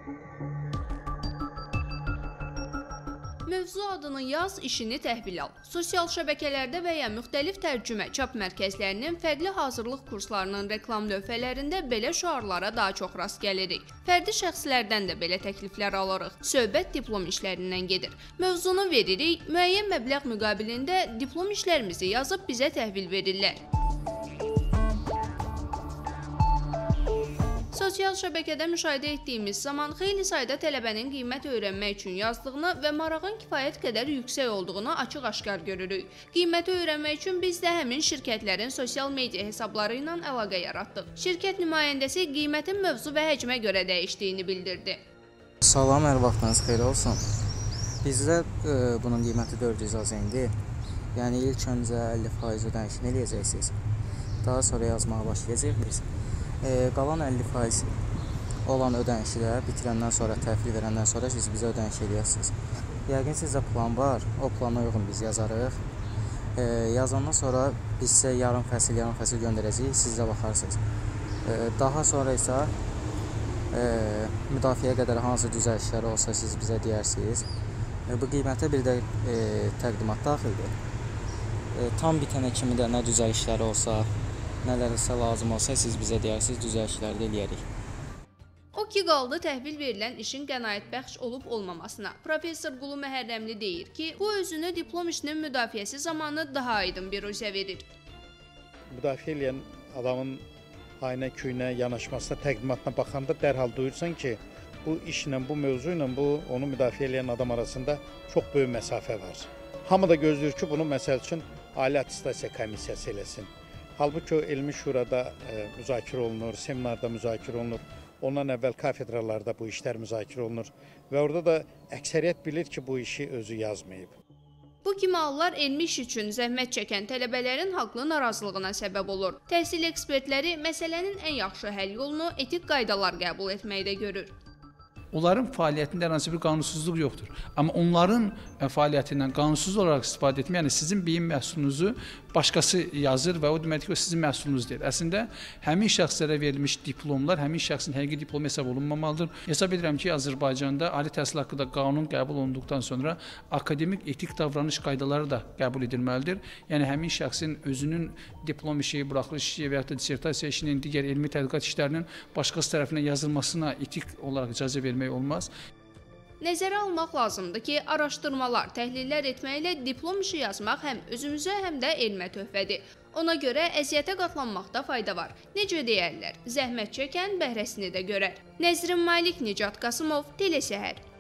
Mövzu adını yaz, işini təhvil al. Sosial şəbəkələrdə və ya müxtəlif tərcümə çap mərkəzlərinin fərqli hazırlıq kurslarının reklam lövhələrində belə şüarlara daha çox rast gəlirik. Fərdi şəxslərdən də belə təkliflər alırıq. Söhbət diplom işlərindən gedir. Mövzunu veririk, müəyyən məbləğ müqabilində diplom işlərimizi yazıb bizə təhvil verirlər. Sosial şəbəkədə müşahidə etdiyimiz zaman xeyli sayda tələbənin qiymət öyrənmək üçün yazdığını və marağın kifayət qədər yüksək olduğunu açıq-aşkar görürük. Qiyməti öyrənmək üçün biz də həmin şirkətlərin sosial media hesabları ilə əlaqə yaratdıq. Şirkət nümayəndəsi qiymətin mövzu və həcmə görə dəyişdiyini bildirdi. Salam, hər vaxtınız xeyir olsun. Bizdə bunun qiyməti 400 azendir. Yəni ilk öncə 50% ödənişini eləyəcəksiniz. Daha sonra yazmağa başlayacaqsınız. Qalan 50% olan ödənişi də bitirəndən sonra, təhvil verəndən sonra siz bizə ödəniş edəcəksiniz. Yəqin sizdə plan var, o plana uyğun biz yazarıq. Yazandan sonra biz sizə yarım fəsil göndərəcəyik, siz də baxarsınız. Daha sonra isə müdafiəyə qədər hansı düzəlişlər olsa siz bizə deyərsiniz. Bu qiymətə bir də təqdimat daxildir. Tam bitənə kimi də nə düzəlişləri olsa, nələrsə lazım olsa siz bizə deyərsiniz, düzəlişləri də eləyərik. O ki qaldı təhvil verilən işin qənaətbəxş olub-olmamasına. Professor Qulu Məhərrəmli deyir ki, bu özünü diplom işinin müdafiəsi zamanı daha aydın bir üzə verir. Müdafiə eləyən adamın aynə küynə yanaşmasına, təqdimatına baxanda dərhal duyursan ki, bu işlə, bu mövzu ilə onu müdafiə eləyən adam arasında çox böyük məsafə var. Hamı da gözləyir ki, bunu məsəl üçün Ali Attestasiya Komissiyası eləsin. Halbuki o elmi şurada müzakirə olunur, seminarda müzakirə olunur. Ondan əvvəl kafedralarda bu işlər müzakirə olunur və orada da əksəriyyət bilir ki, bu işi özü yazmayıb. Bu kimi hallar elmi iş üçün zəhmət çəkən tələbələrin haqlı narazılığına səbəb olur. Təhsil ekspertləri məsələnin ən yaxşı həll yolunu etik qaydalar qəbul etməkdə görür. Onların fəaliyyətində hər hansı bir qanunsuzluq yoxdur. Amma onların fəaliyyətindən qanunsuz olaraq istifadə etmək, yəni sizin beyin məhsulunuzu başqası yazır və o deməkdir ki, o sizin məhsulunuz deyil. Əslində, həmin şəxslərə verilmiş diplomlar həmin şəxsin həqiqi diplomu hesab olunmamalıdır. Hesab edirəm ki, Azərbaycanda ali təhsil haqqında qanun qəbul olunduqdan sonra akademik etik davranış qaydaları da qəbul edilməlidir. Yəni, həmin şəxsin özünün diplom işi, buraxılış işi və ya da dissertasiya işinin, digər elmi tədqiqat işlərinin başqası tərəfindən yazılmasına etik olaraq icazə vermək olmaz. Nəzərə almaq lazımdır ki, araşdırmalar, təhlillər etməklə diplom işi yazmaq həm özümüzə, həm də elmə töhfədir. Ona görə əziyyətə qatlanmaqda fayda var. Necə deyərlər, zəhmət çəkən bəhrəsini də görər. Nəzrin Malik, Nicat Qasımov, Telesəhər.